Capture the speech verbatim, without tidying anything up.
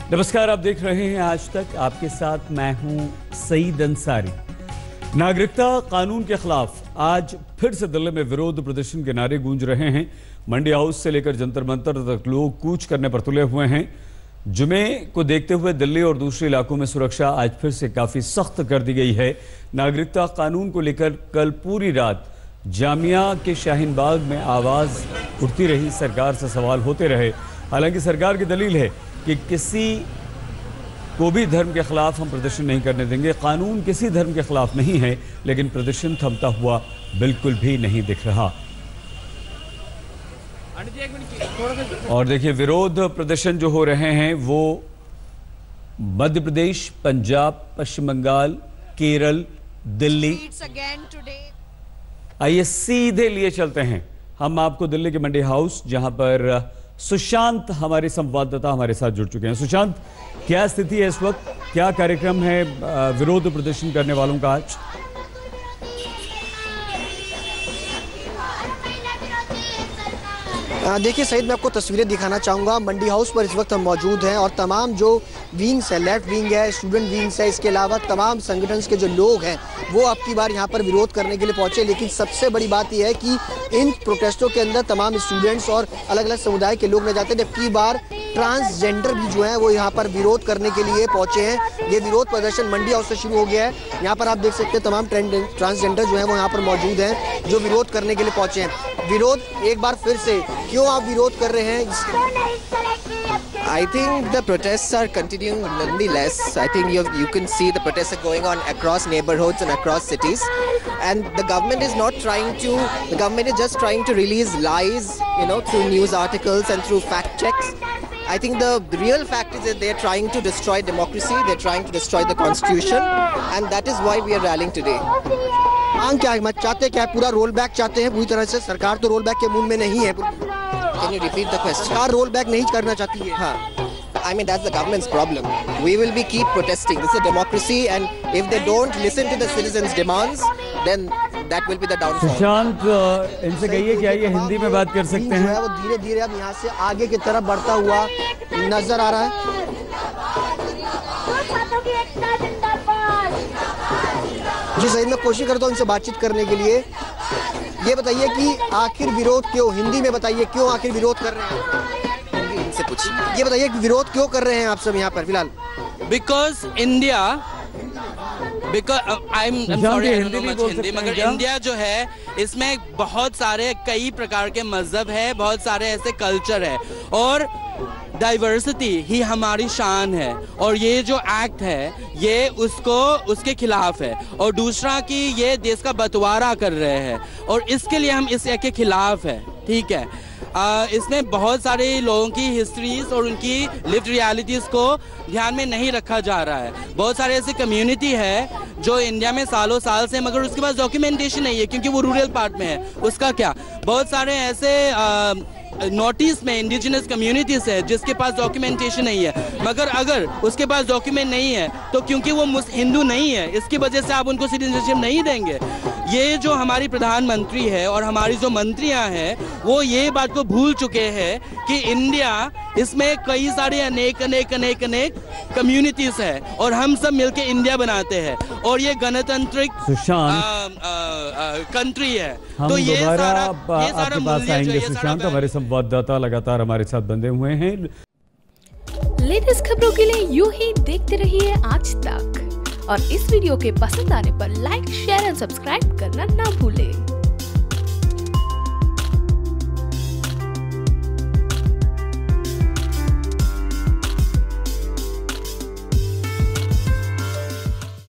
नमस्कार, आप देख रहे हैं आज तक। आपके साथ मैं हूं सईद अंसारी। नागरिकता कानून के खिलाफ आज फिर से दिल्ली में विरोध प्रदर्शन के नारे गूंज रहे हैं। मंडी हाउस से लेकर जंतर मंतर तक लोग कूच करने पर तुले हुए हैं। जुमे को देखते हुए दिल्ली और दूसरे इलाकों में सुरक्षा आज फिर से काफी सख्त कर दी गई है। नागरिकता कानून को लेकर कल पूरी रात जामिया के शाहीन बाग में आवाज उठती रही, सरकार से सवाल होते रहे। हालांकि सरकार की दलील है कि किसी को भी धर्म के खिलाफ हम प्रदर्शन नहीं करने देंगे। कानून किसी धर्म के खिलाफ नहीं है, लेकिन प्रदर्शन थमता हुआ बिल्कुल भी नहीं दिख रहा। और देखिए, विरोध प्रदर्शन जो हो रहे हैं वो मध्य प्रदेश, पंजाब, पश्चिम बंगाल, केरल, दिल्ली। आइए सीधे लिए चलते हैं हम आपको दिल्ली के मंडी हाउस, जहां पर सुशांत हमारे संवाददाता हमारे साथ जुड़ चुके हैं। सुशांत, क्या स्थिति है इस वक्त? क्या कार्यक्रम है विरोध प्रदर्शन करने वालों का आज? देखिए सईद, मैं आपको तस्वीरें दिखाना चाहूँगा। मंडी हाउस पर इस वक्त हम मौजूद हैं और तमाम जो विंग्स है, लेफ्ट विंग है, स्टूडेंट विंग्स है, इसके अलावा तमाम संगठन के जो लोग हैं वो अब की बार यहाँ पर विरोध करने के लिए पहुँचे। लेकिन सबसे बड़ी बात यह है कि इन प्रोटेस्टों के अंदर तमाम स्टूडेंट्स और अलग अलग समुदाय के लोग नजर जाते हैं। जबकि बार ट्रांसजेंडर भी जो है वो यहाँ पर विरोध करने के लिए पहुँचे हैं। ये विरोध प्रदर्शन मंडी हाउस से शुरू हो गया है। यहाँ पर आप देख सकते हैं तमाम ट्रांसजेंडर जो है वो यहाँ पर मौजूद हैं, जो विरोध करने के लिए पहुँचे हैं। विरोध एक बार फिर से, क्यों आप विरोध कर रहे हैं? I think the protests are continuing nonetheless. I think you you can see the protests are going on across neighborhoods and across cities, and the government is not trying to. The government is just trying to release lies, you know, through news articles and through fact checks. I think the, the real fact is that they're trying to destroy democracy. They're trying to destroy the constitution, and that is why we are rallying today. मांग क्या है, चाहते क्या है? पूरा roll back चाहते हैं पूरी तरह से? सरकार तो रोल बैक के मूड में नहीं है। Can you repeat the question? सरकार रोल बैक नहीं करना चाहती है। हाँ. I mean, that's the government's problem. We will be keep protesting. This is a democracy, and if they don't listen to the citizens' demands, then that will be the downfall. Sushant, इनसे कहिए क्या ये हिंदी में बात कर सकते हैं? वो धीरे धीरे अब यहाँ से आगे की तरफ बढ़ता हुआ नजर आ रहा है। जी सही, मैं कोशिश करता हूँ इनसे बातचीत करने के लिए। ये बताइए कि आखिर विरोध क्यों, हिंदी में बताइए, क्यों आखिर विरोध कर रहे हैं? इनसे पूछिए। ये बताइए कि विरोध क्यों कर रहे हैं आप सब यहाँ पर फिलहाल? Because India because I am sorry, I don't know much Hindi, मगर इंडिया जो है इसमें बहुत सारे कई प्रकार के मजहब है, बहुत सारे ऐसे कल्चर है, और डाइवर्सिटी ही हमारी शान है। और ये जो एक्ट है ये उसको उसके खिलाफ है। और दूसरा कि ये देश का बंटवारा कर रहे हैं, और इसके लिए हम इस एक्ट के खिलाफ है। ठीक है, आ, इसमें बहुत सारे लोगों की हिस्ट्रीज और उनकी लिव्ड रियलिटीज को ध्यान में नहीं रखा जा रहा है। बहुत सारे ऐसे कम्युनिटी है जो इंडिया में सालों साल से, मगर उसके पास डॉक्यूमेंटेशन नहीं है क्योंकि वो रूरल पार्ट में है। उसका क्या, बहुत सारे ऐसे आ, नॉर्थ में इंडिजिनस कम्युनिटीज है जिसके पास डॉक्यूमेंटेशन नहीं है, मगर अगर उसके पास डॉक्यूमेंट नहीं है तो क्योंकि वो हिंदू नहीं है, इसकी वजह से आप उनको सिटीजनशिप नहीं देंगे। ये जो हमारी प्रधानमंत्री है और हमारी जो मंत्रियां हैं वो ये बात को भूल चुके हैं कि इंडिया, इसमें कई सारे अनेक अनेक अनेक अनेक कम्युनिटीज है और हम सब मिलके इंडिया बनाते हैं, और ये गणतांत्रिक कंट्री है। तो ये सारा ये सारा मूल्य आएंगे। सुशांत, हमारे संवाददाता लगातार हमारे साथ बंधे हुए हैं। लेटेस्ट खबरों के लिए यूं ही देखते रहिए आज तक, और इस वीडियो के पसंद आने पर लाइक, शेयर एंड सब्सक्राइब करना ना भूलें।